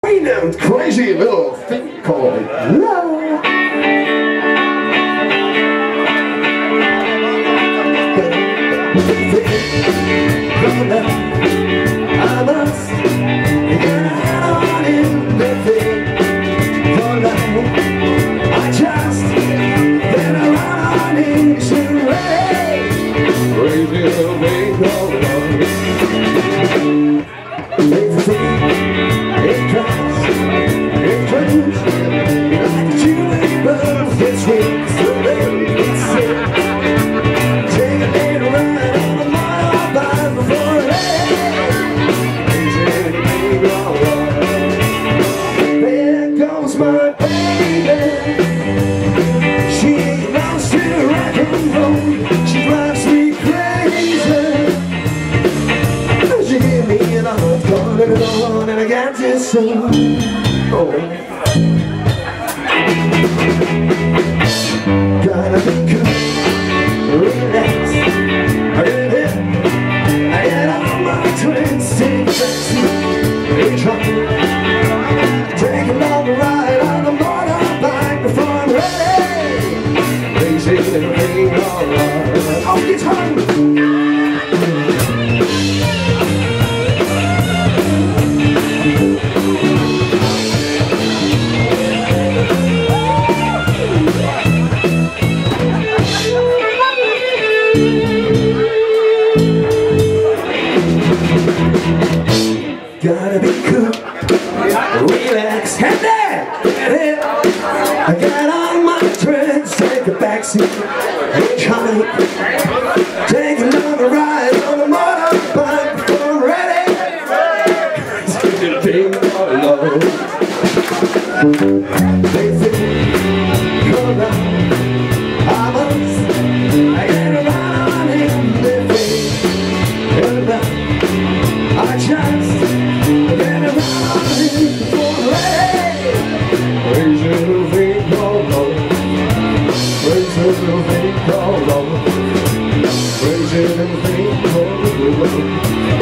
and crazy little thing called love. I must get on in the thing for love. I just been around into rain. Crazy little thing called love. It's a thing, it drives, it turns like a chewing bird. It swings the way it's sick. Take a little ride on the motorbike before it crazy thing called love. There goes my baby. She loves to rock and roll. She drives me crazy. She gave me an arm, calling it on, and I got this song. Oh, gotta be cool, relax, get it. I get all my twins, take backseat, they try. Take a long ride on the motorbike before I'm ready. Crazy little thing called love. Oh, guitar. Gotta be cool, relax, and then I got on my tricks, take a backseat, hitchhike, take another ride on the motorbike before I'm ready. Crazy thing called love. Crazy thing called love. I get around in the thing, and I just been around in for rain. Crazy little thing called love. Crazy little thing called love. Crazy little thing called love.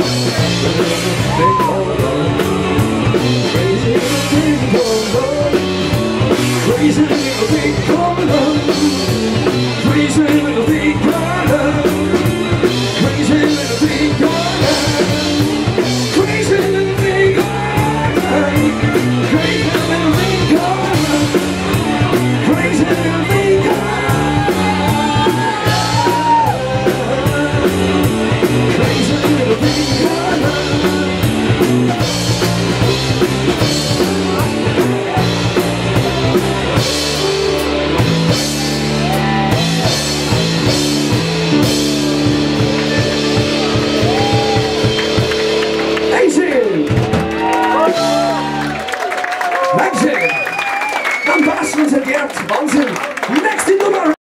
Crazy little thing called love. Crazy little thing called love. Crazy little thing called love. Crazy little thing called love. Wahnsinn! Am Bass und Gerd, Wahnsinn! Nächste Nummer!